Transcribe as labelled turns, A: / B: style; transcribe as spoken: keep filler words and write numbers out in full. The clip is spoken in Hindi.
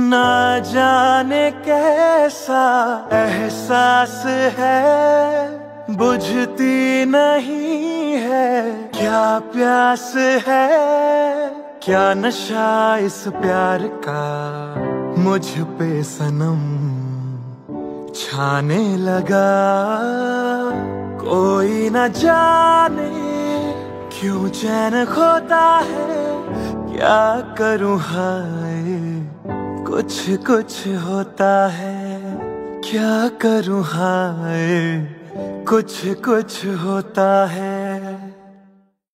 A: ना जाने कैसा एहसास है, बुझती नहीं है क्या प्यास है। क्या नशा इस प्यार का मुझ पे सनम छाने लगा। कोई न जाने क्यों चैन खोता है, क्या करूं हाय कुछ कुछ होता है। क्या करूं हाय कुछ कुछ होता है।